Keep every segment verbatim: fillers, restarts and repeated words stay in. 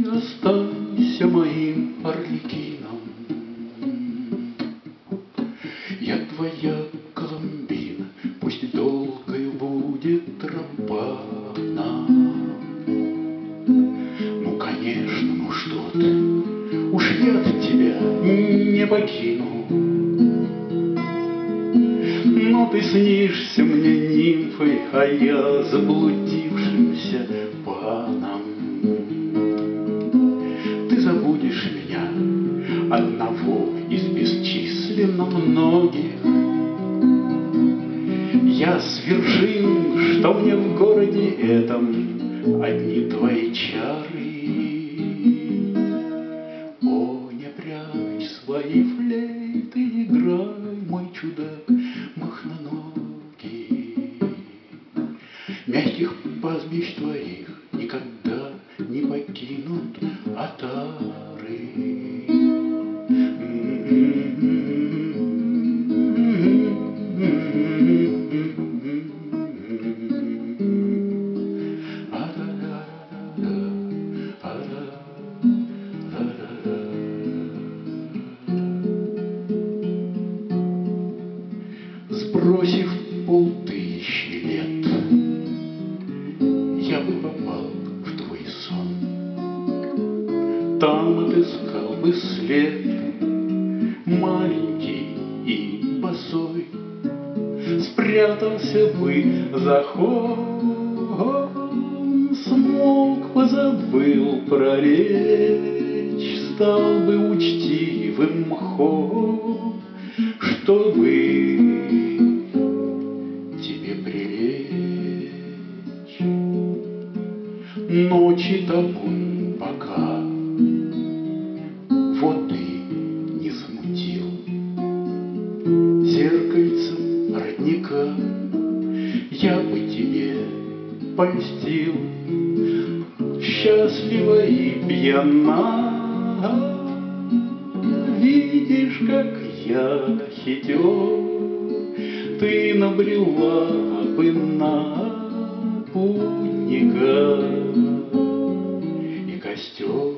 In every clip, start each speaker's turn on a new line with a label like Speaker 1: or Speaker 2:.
Speaker 1: останься моим арлекином. Я твоя Коломбина, пусть долгою будет тропа нам. Ну, конечно, ну что ты, уж я тебя не покину. Но ты снишься мне нимфой, а я заблудившимся паном. Ты забудешь меня, одного из бесчисленно многих. Я с вершин, что мне в городе этом одни твои чары. О, не прячь свои флейты, играй, мой чудак махноногий. Мягких пастбищ твоих никогда не покинут отары. Сбросив полтысячи лет, я бы попал в твой сон. Там отыскал бы след, маленький и босой, спрятался бы за холм, смолк, позабыл про речь, стал бы учтивым мхом, чтобы тебе прилечь. Ночи табун пока воды не замутил, зеркальцем родника я бы тебе польстил. Счастлива и пьяна, видишь, как я хитер, ты набрела бы на путника и костер.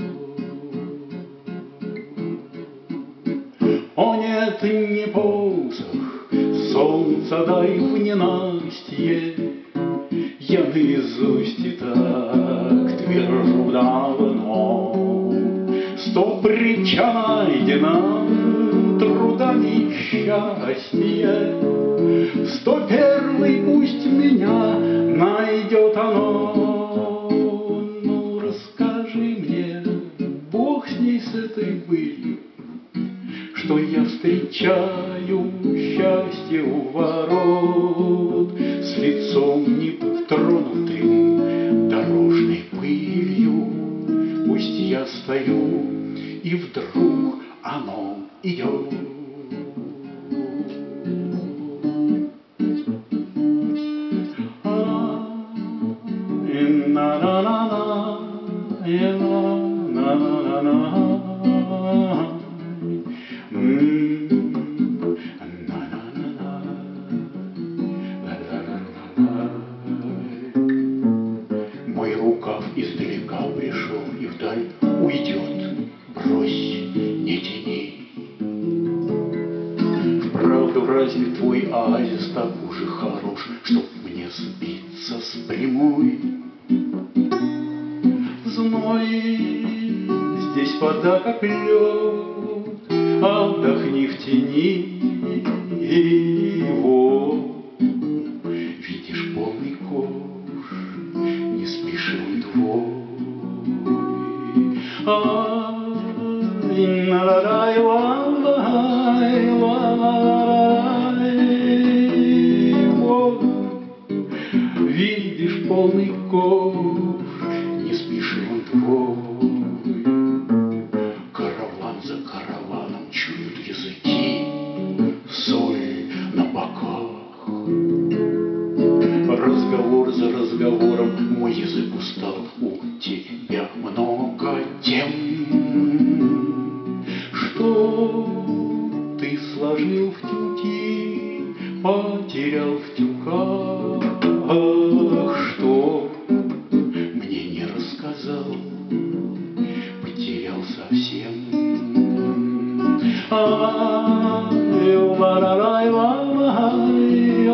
Speaker 1: О нет, не посох, солнца дай в ненастье, я наизусть и так твержу давно. Сто притча найдена, труда несчастье, сто первый пусть меня найдет оно. Ну, расскажи мне, Бог с ней, с этой былью, что я встречаю счастье у ворот, с лицом не тронутым дорожной пылью. Пусть я стою, и вдруг оно идет. Мой рукав издалека пришел и вдаль уйдет, брось, не тяни. Вправду, разве твой оазис так уже хорош, чтоб мне сбиться с прямой? Зной, здесь вода как лед, отдохни в тени. Его видишь, полный ковш, не спешил двой. Ай, на-ра-рай, ла-лай, ла-лай, вот, видишь, полный ковш, не спешил двой. Караван за караваном чуют языки, соль на боках. Разговор за разговором мой язык устал, у тебя много тем, что ты сложил в тюки, потерял в тюках, что Ай, ла-ла-лай, ла-лай,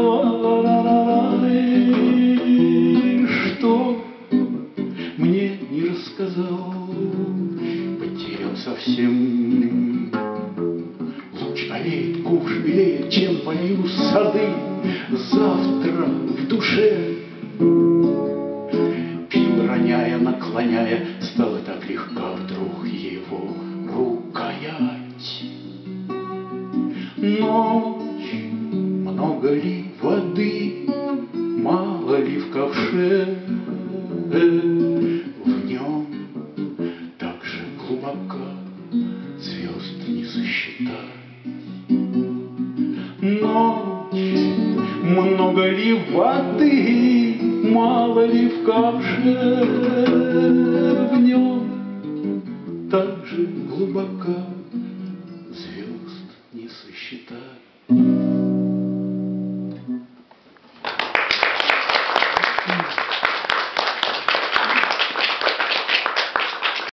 Speaker 1: ла-ла-лай. Что мне не рассказал, потерян совсем. Луч олеет, куш белеет, чем полью сады. Завтра в душе, пил роняя, наклоняя, стала так легка вдруг его рукоять. Ночь, много ли воды, мало ли в ковше, в нем так же глубоко звезд не сосчитать. Ночь, много ли воды, мало ли в ковше, в нем так же глубоко звезд не сосчитать.